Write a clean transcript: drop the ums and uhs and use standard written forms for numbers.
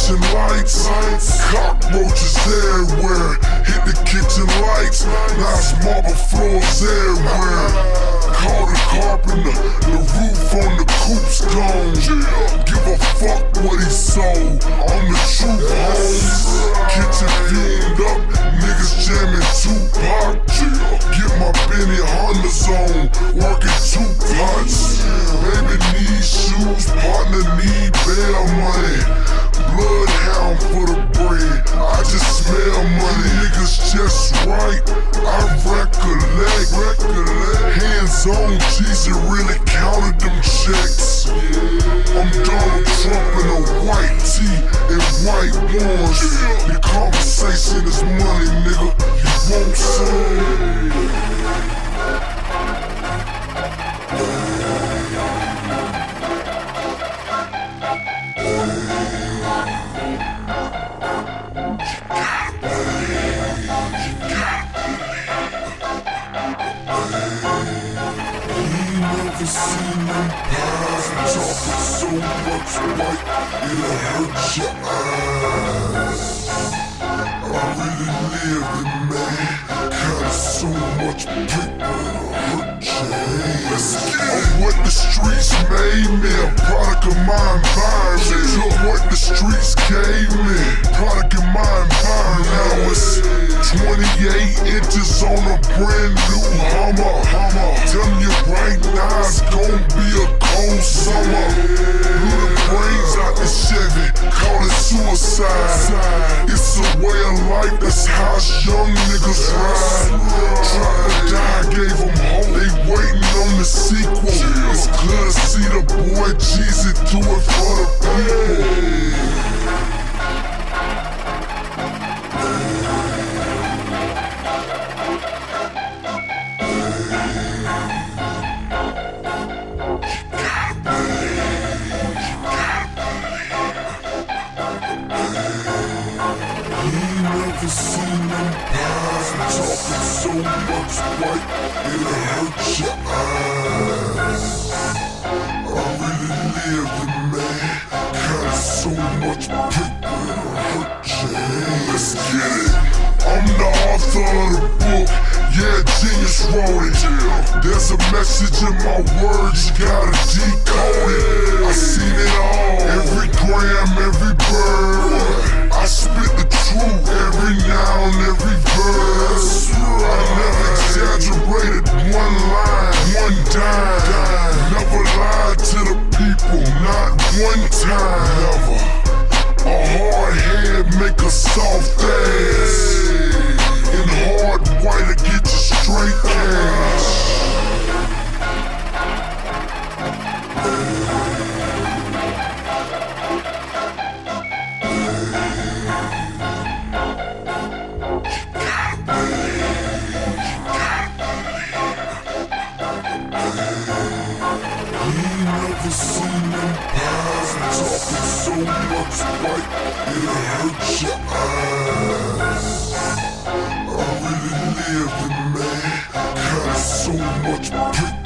kitchen lights. Cockroaches everywhere. Hit the kitchen lights. Nice marble floors everywhere. Call the carpenter. The roof on the coup's gone. Give a fuck what he sold. I'm the truth, homes. Kitchen fumed up. Niggas jamming Tupac. Get my Benny Hondas on. Working 2 pots. Baby need shoes. Partner need bail money. Bloodhound for the bread. I just smell money. Niggas just right. I recollect. Hands on G's and really counted them checks. I'm Donald Trump in a white tee and white ones. Your conversation is money, nigga. You want some? Never seen them pies. Talking so much white, it'll hurt your eyes. I really lived it, man. Kinda so much paper, it'll hurt your hands. I'm what the streets made me, a product of my environment. Look what the streets gave me, product of my environment. Now it's 28 inches on a brand new Hummer. Telling you right now it's gon' be a cold summer. Blew the brains out the Chevy, call it suicide. It's a way of life, that's how us young niggas ride. Drop or die, gave them hope, they waiting on the sequel. It's good to see the boy Jeezy do it for the people. Never seen them pies. Talking so much white, it'll hurt your eyes. I really lived it, man. Kinda so much paper, it'll hurt your hands. Let's get it. I'm the author of the book. Yeah, genius wrote it. There's a message in my words, you gotta decode it. I seen it all. Every gram, every bird. I spit the truth every noun, every verse. I never exaggerated one line, one dime. Never lied to the people, not one time. Never. A hard head make a soft ass. And hard white to get you straight cash. Never seen them pies. Talking so much white, it'll hurt your eyes. I really lived it, man. Kinda so much paper.